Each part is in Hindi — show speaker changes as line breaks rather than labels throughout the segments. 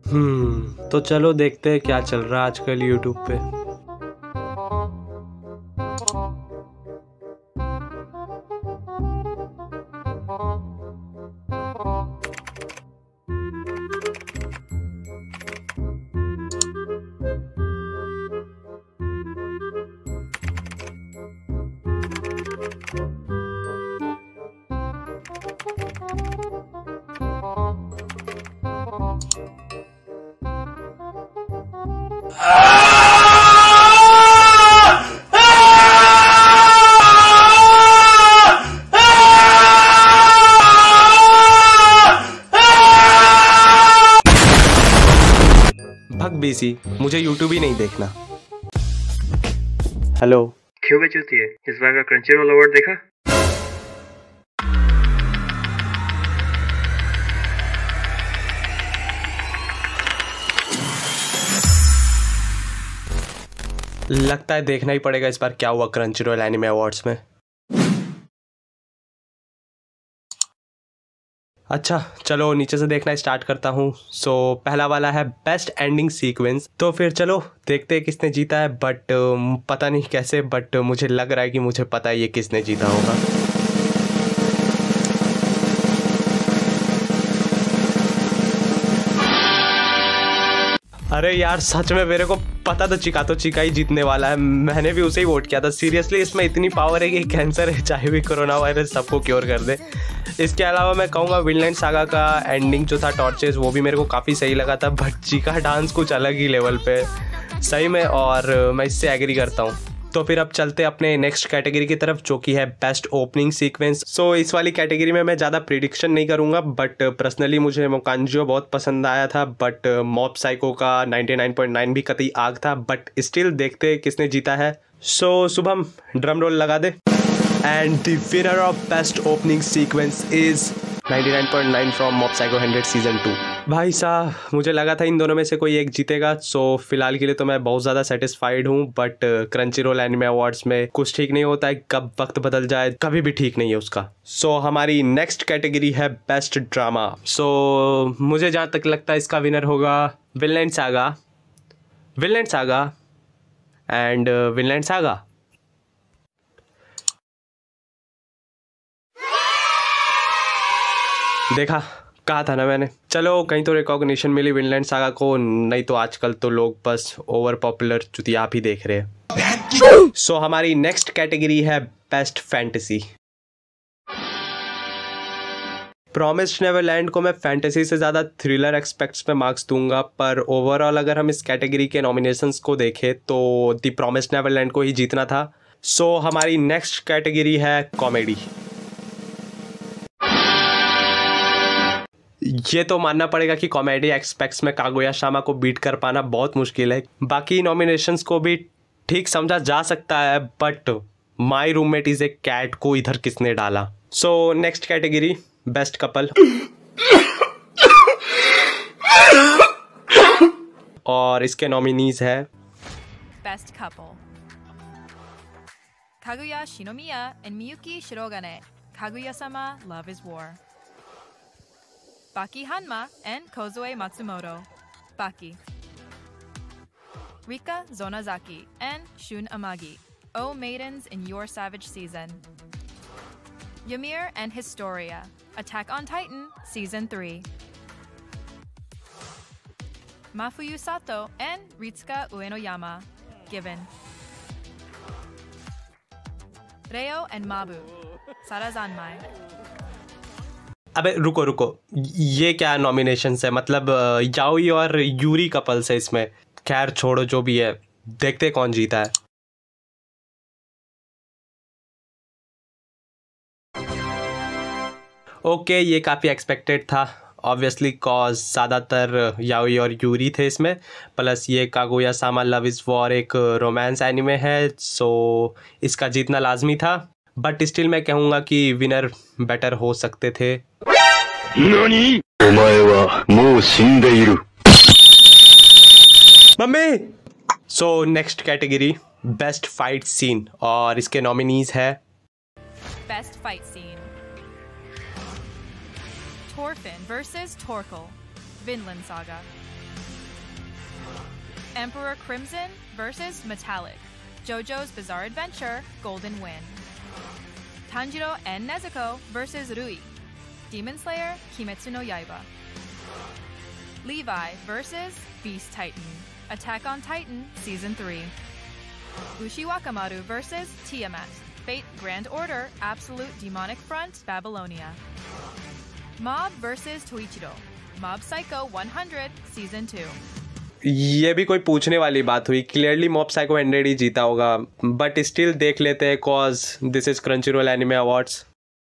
तो चलो देखते हैं क्या चल रहा है आजकल यूट्यूब पे। भग बीसी, मुझे यूट्यूब ही नहीं देखना। हेलो,
क्यों बेचती है? इस बार का क्रंचीरोल अवार्ड देखा?
लगता है देखना ही पड़ेगा इस बार क्या हुआ क्रंचीरोल एनिमे अवार्ड्स में। अच्छा चलो नीचे से देखना स्टार्ट करता हूँ। पहला वाला है बेस्ट एंडिंग सीक्वेंस। तो फिर चलो देखते हैं किसने जीता है, बट पता नहीं कैसे, बट मुझे लग रहा है कि मुझे पता है ये किसने जीता होगा। अरे यार सच में मेरे को पता तो चिका ही जीतने वाला है। मैंने भी उसे ही वोट किया था। सीरियसली इसमें इतनी पावर है कि कैंसर है चाहे भी कोरोना वायरस सबको क्योर कर दे। इसके अलावा मैं कहूँगा विनलैंड सागा का एंडिंग जो था टॉर्चेस, वो भी मेरे को काफ़ी सही लगा था। बट चिका डांस कुछ अलग ही लेवल पे सही में, और मैं इससे एग्री करता हूँ। तो फिर अब चलते अपने नेक्स्ट कैटेगरी की तरफ जो कि है बेस्ट ओपनिंग सीक्वेंस। इस वाली कैटेगरी में मैं ज़्यादा प्रिडिक्शन नहीं करूँगा, बट पर्सनली मुझे मोकांजियो बहुत पसंद आया था। बट मॉब साइको का 99.9 भी कतई आग था। बट स्टिल देखते किसने जीता है। शुभम ड्रम रोल लगा दे। And the winner of best opening sequence is 99.9 from Mob Psycho 100 season 2। भाई साहब मुझे लगा था इन दोनों में से कोई एक जीतेगा। फिलहाल के लिए तो मैं बहुत ज़्यादा सेटिस्फाइड हूँ। बट क्रंचीरोल एनिमे अवार्ड्स में कुछ ठीक नहीं होता है, कब वक्त बदल जाए कभी भी ठीक नहीं है उसका। हमारी नेक्स्ट कैटेगरी है बेस्ट ड्रामा। मुझे जहाँ तक लगता है इसका विनर होगा Vinland Saga and Vinland Saga. देखा, कहा था ना मैंने। चलो कहीं तो रिकॉग्निशन मिली विनलैंड सागा को, नहीं तो आजकल तो लोग बस ओवर पॉपुलर चुतिया आप ही देख रहे हैं। हमारी नेक्स्ट कैटेगरी है बेस्ट फैंटेसी। प्रॉमिस्ड नेवरलैंड को मैं फैंटेसी से ज़्यादा थ्रिलर एस्पेक्ट्स में मार्क्स दूंगा, पर ओवरऑल अगर हम इस कैटेगरी के नॉमिनेशंस को देखें तो द प्रॉमिस्ड नेवरलैंड को ही जीतना था। हमारी नेक्स्ट कैटेगरी है कॉमेडी। ये तो मानना पड़ेगा कि कॉमेडी एक्सपेक्ट्स में कागुया शामा को बीट कर पाना बहुत मुश्किल है। बाकी नॉमिनेशंस को भी ठीक समझा जा सकता है, but my roommate is a cat को इधर किसने डाला। Next category best couple. और इसके नॉमिनीज है
best couple Kaguya Shinomiya and Miyuki Shirogane, कागुया-sama Love is War. Baki Hanma and Kozue Matsumoto, Baki. Rika Zonazaki and Shun Amagi, O Maidens in Your Savage Season. Ymir and Historia, Attack on Titan Season 3. Mafuyu Sato and Ritsuka Uenoyama, Given. Reo and Mabu, Sarazanmai.
अबे रुको, ये क्या नॉमिनेशंस है? मतलब याओई और यूरी कपल्स है इसमें। खैर छोड़ो जो भी है, देखते कौन जीता है। ओके, ये काफ़ी एक्सपेक्टेड था ऑब्वियसली, कॉज ज़्यादातर याओई और यूरी थे इसमें। प्लस ये कागुया-sama लव इज़ वॉर एक रोमांस एनिमे है, इसका जीतना लाजमी था। बट स्टिल मैं कहूँगा कि विनर बेटर हो सकते थे।
नानी? ओमाए वा मो शिंदेइरु।
Mummy. Next category best fight scene, और इसके नॉमिनीज है
best fight scene Thorfinn versus Torkel, Vinland Saga. Emperor Crimson versus Metallic, JoJo's Bizarre Adventure, Golden Win. Tanjiro and Nezuko versus Rui, Demon Slayer, Kimetsu no Yaiba. Levi versus Beast Titan, Attack on Titan Season 3. Ushiwakamaru versus Tiamat, Fate Grand Order, Absolute Demonic Front, Babylonia. Mob versus Toichiro, Mob Psycho 100 Season 2.
ये भी कोई पूछने वाली बात हुई, क्लियरली मॉब साइको 100 ही जीता होगा, बट स्टिल देख लेते हैं cause this is Crunchyroll anime awards.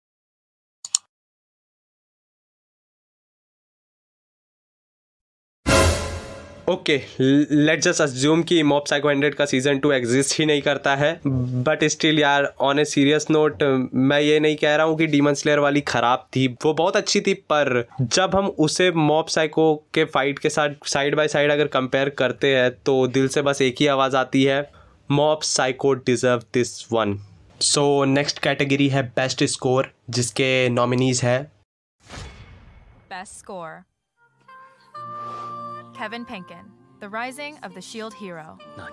Okay, let's just assume कि मॉब साइको 100 का सीजन 2 एग्जिस्ट ही नहीं करता है, बट स्टिल यार ऑन ए सीरियस नोट मैं ये नहीं कह रहा हूँ कि डीमन स्लेयर वाली खराब थी, वो बहुत अच्छी थी, पर जब हम उसे मॉब साइको के फाइट के साथ साइड बाय साइड अगर कंपेयर करते हैं तो दिल से बस एक ही आवाज़ आती है, Mob Psycho deserve this one. So next category है बेस्ट स्कोर, जिसके नॉमिनीज है
Best Score. Kevin Penkin, The Rising of the Shield Hero.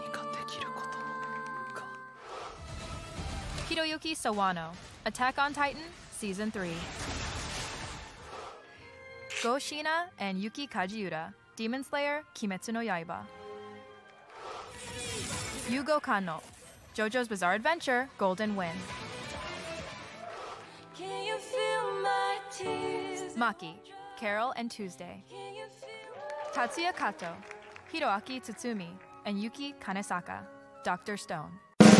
Hiroyuki Sawano, Attack on Titan, Season 3. Go Shina and Yuki Kajiura, Demon Slayer, Kimetsu no Yaiba. Yugo Kanno, JoJo's Bizarre Adventure, Golden Win. Maki, Carol and Tuesday. Tatsuya Kato, Hiroaki Tsutsumi, and Yuki Kanesaka, Dr. Stone.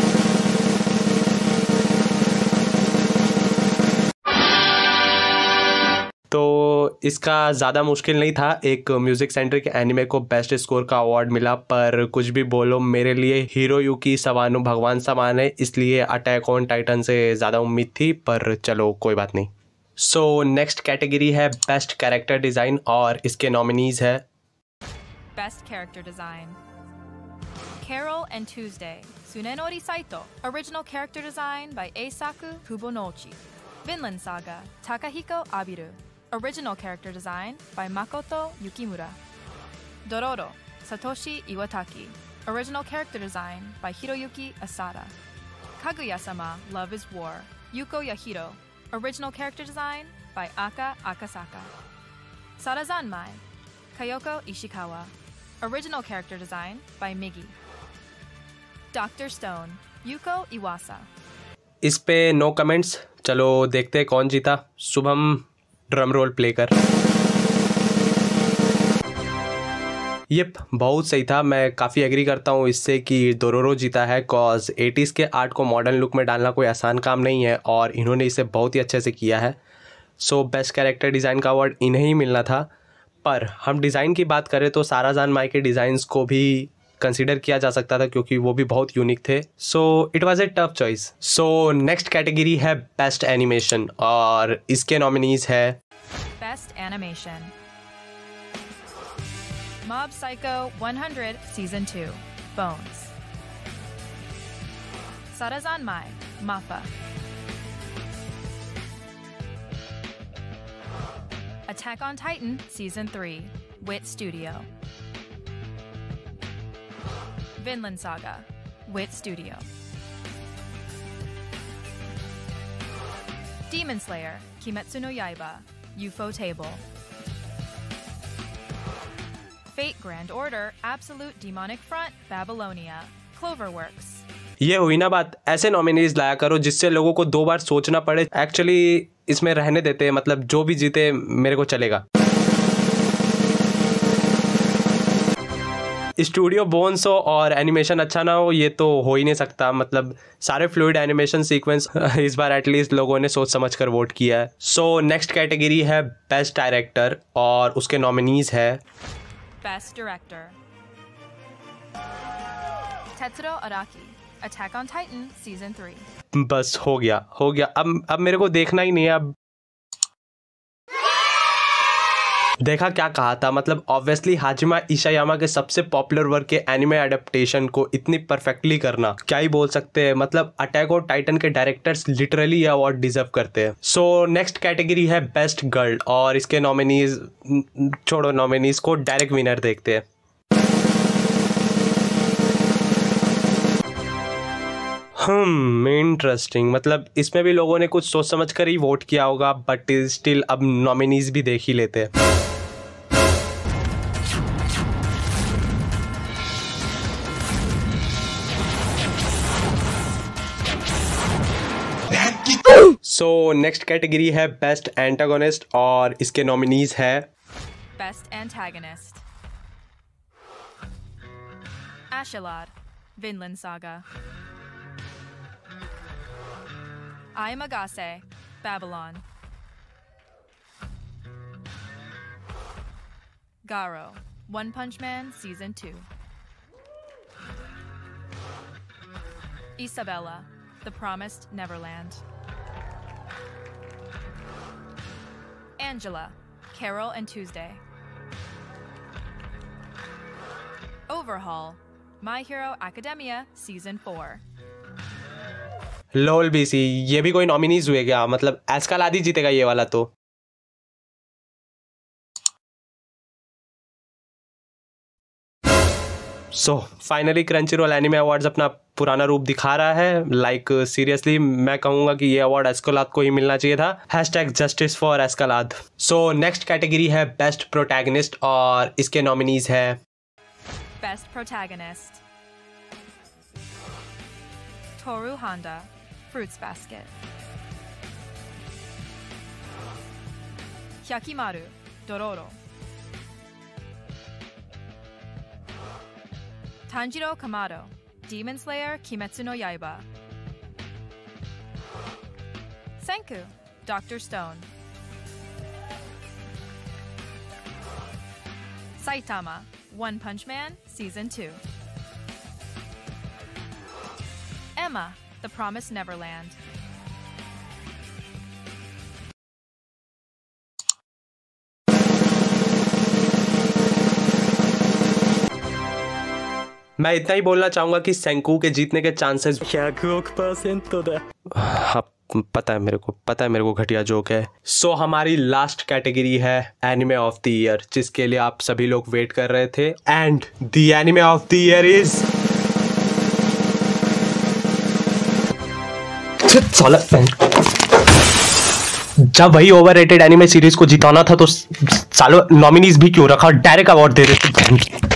तो इसका ज़्यादा मुश्किल नहीं था, एक म्यूज़िक सेंट्रिक एनिमे को बेस्ट स्कोर का अवार्ड मिला, पर कुछ भी बोलो मेरे लिए हिरोयुकी सवानो भगवान समान है, इसलिए अटैक ऑन टाइटन से ज़्यादा उम्मीद थी, पर चलो कोई बात नहीं। सो नेक्स्ट कैटेगरी है बेस्ट कैरेक्टर डिज़ाइन और इसके नॉमिनीज है
Best Character Design. Carol and Tuesday, Tsunenori Saito, Original Character Design by Eisaku Kubonouchi. Vinland Saga, Takahiko Abiru, Original Character Design by Makoto Yukimura. Dororo, Satoshi Iwataki, Original Character Design by Hiroyuki Asada. Kaguya-sama, Love is War, Yuko Yahiro, Original Character Design by Aka Akasaka. Sarazanmai, Kayoko Ishikawa, Original Character Design by Migi. Dr. Stone, Yuko Iwasa.
इस पे नो कमेंट्स। चलो देखते हैं कौन जीता। शुभम ड्रम रोल प्ले कर। यप, बहुत सही था। मैं काफ़ी एग्री करता हूँ इससे कि डोरोरो जीता है, कॉज 80s के आर्ट को मॉडर्न लुक में डालना कोई आसान काम नहीं है और इन्होंने इसे बहुत ही अच्छे से किया है। सो बेस्ट कैरेक्टर डिज़ाइन का अवार्ड इन्हें ही मिलना था। पर हम डिज़ाइन की बात करें तो साराजानमाई के डिज़ाइंस को भी कंसीडर किया जा सकता था क्योंकि वो भी बहुत यूनिक थे। So it was a tough choice. So next category है बेस्ट एनिमेशन और इसके नॉमिनीज है
best animation Mob Psycho 100 season 2 Bones, Sarazanmai MAPPA, Attack on Titan Season 3, Wit Studio. Vinland Saga, Wit Studio. Demon Slayer, Kimetsu no Yaiba, UFO Table. Fate Grand Order, Absolute Demonic Front, Babylonia, Cloverworks.
ये हुई ना बात, ऐसे नॉमिनीज लाया करो जिससे लोगों को 2 बार सोचना पड़े। एक्चुअली इसमें रहने देते हैं, मतलब जो भी जीते मेरे को चलेगा। स्टूडियो बोन्स हो और एनिमेशन अच्छा ना हो ये तो हो ही नहीं सकता। मतलब सारे फ्लूइड एनिमेशन सीक्वेंस इस बार एटलीस्ट लोगों ने सोच समझ कर वोट किया है। सो नेक्स्ट कैटेगरी है बेस्ट डायरेक्टर और उसके नॉमिनीज है
best director Tetsuro Araki, Attack on Titan Season 3.
बस हो गया। अब मेरे को देखना ही नहीं है। अब देखा क्या कहा था, मतलब ऑब्वियसली हाजिमा इशायामा के सबसे पॉपुलर वर्क के एनिमे एडेप्टेशन को इतनी परफेक्टली करना, क्या ही बोल सकते हैं। मतलब अटैक ऑन टाइटन के डायरेक्टर्स लिटरली ये अवार्ड डिजर्व करते हैं। सो नेक्स्ट कैटेगरी है बेस्ट गर्ल और इसके नॉमिनीज छोड़ो, नॉमिनीज को डायरेक्ट विनर देखते हैं। इंटरेस्टिंग। मतलब इसमें भी लोगों ने कुछ सोच समझ कर ही वोट किया होगा, बट स्टिल अब नॉमिनीज भी देख ही लेते हैं। सो नेक्स्ट कैटेगरी है बेस्ट एंटागोनिस्ट और इसके नॉमिनीज है
best antagonist Ashilad, Vinland Saga. Aimagase, Babylon. Garo, One Punch Man Season 2. Isabella, The Promised Neverland. Angela, Carol and Tuesday. Overhaul, My Hero Academia Season 4.
Lol BC, ये भी कोई नॉमिनीज हुए क्या? मतलब आजकल आदि जीतेगा ये वाला तो। So finally Crunchyroll anime awards अपना पुराना रूप दिखा रहा है। लाइक सीरियसली मैं कहूंगा कि ये अवार्ड एस्कलाद को ही मिलना चाहिए था। #Justice for Askeladd. So next category है बेस्ट प्रोटैगनिस्ट और इसके नॉमिनीज है
Best Protagonist Toru Honda, Fruits Basket. Hyakimaru, Dororo. Tanjiro Kamado, Demon Slayer Kimetsu no Yaiba. Senku, Dr. Stone. Saitama, One Punch Man Season 2. Emma, The Promised Neverland.
मैं इतना ही बोलना चाहूंगा कि सेंकू के जीतने के चांसेस
100%だ।
हाँ, पता है मेरे को घटिया जोक है। सो हमारी लास्ट कैटेगरी है एनिमे ऑफ द ईयर, जिसके लिए आप सभी लोग वेट कर रहे थे। And the anime of the year is जब वही ओवररेटेड एनिमे सीरीज को जिताना था तो सालों नॉमिनीज भी क्यों रखा, डायरेक्ट अवार्ड दे देते।